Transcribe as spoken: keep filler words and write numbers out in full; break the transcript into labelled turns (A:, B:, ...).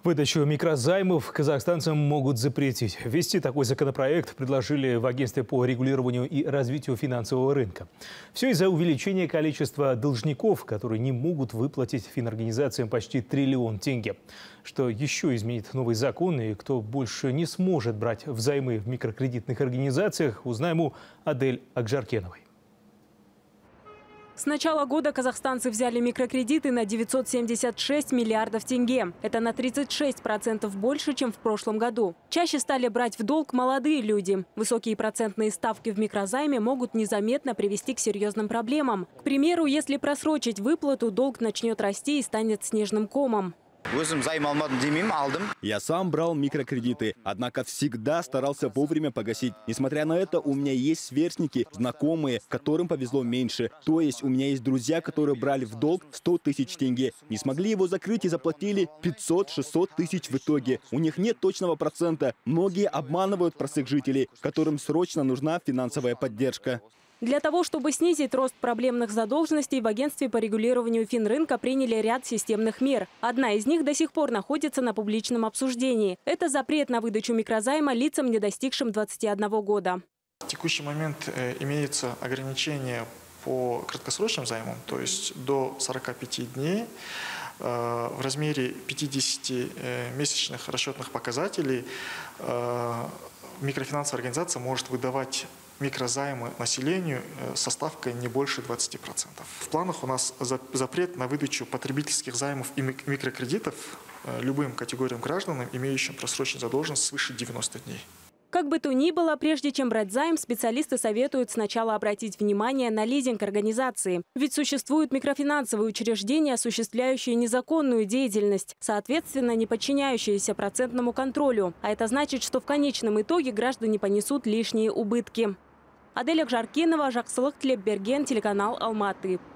A: Выдачу микрозаймов казахстанцам могут запретить. Ввести такой законопроект предложили в Агентстве по регулированию и развитию финансового рынка. Все из-за увеличения количества должников, которые не могут выплатить финорганизациям почти триллион тенге. Что еще изменит новый закон и кто больше не сможет брать взаймы в микрокредитных организациях, узнаем у Адель Акжаркеновой.
B: С начала года казахстанцы взяли микрокредиты на девятьсот семьдесят шесть миллиардов тенге. Это на тридцать шесть процентов больше, чем в прошлом году. Чаще стали брать в долг молодые люди. Высокие процентные ставки в микрозайме могут незаметно привести к серьезным проблемам. К примеру, если просрочить выплату, долг начнет расти и станет снежным комом.
C: Я сам брал микрокредиты, однако всегда старался вовремя погасить. Несмотря на это, у меня есть сверстники, знакомые, которым повезло меньше. То есть у меня есть друзья, которые брали в долг сто тысяч тенге. Не смогли его закрыть и заплатили пятьсот-шестьсот тысяч в итоге. У них нет точного процента. Многие обманывают простых жителей, которым срочно нужна финансовая поддержка.
B: Для того, чтобы снизить рост проблемных задолженностей, в Агентстве по регулированию финрынка приняли ряд системных мер. Одна из них до сих пор находится на публичном обсуждении. Это запрет на выдачу микрозайма лицам, не достигшим двадцати одного года.
D: В текущий момент э, имеется ограничение по краткосрочным займам, то есть до сорока пяти дней э, в размере пятидесяти э, месячных расчетных показателей э, микрофинансовая организация может выдавать микрозаймы населению со ставкой не больше двадцати процентов. В планах у нас запрет на выдачу потребительских займов и микрокредитов любым категориям граждан, имеющим просроченную задолженность свыше девяноста дней.
B: Как бы то ни было, прежде чем брать займ, специалисты советуют сначала обратить внимание на лизинг организации. Ведь существуют микрофинансовые учреждения, осуществляющие незаконную деятельность, соответственно, не подчиняющиеся процентному контролю. А это значит, что в конечном итоге граждане понесут лишние убытки. Адель Акжаркенова, Жақсылық Тілепберген, телеканал Алматы.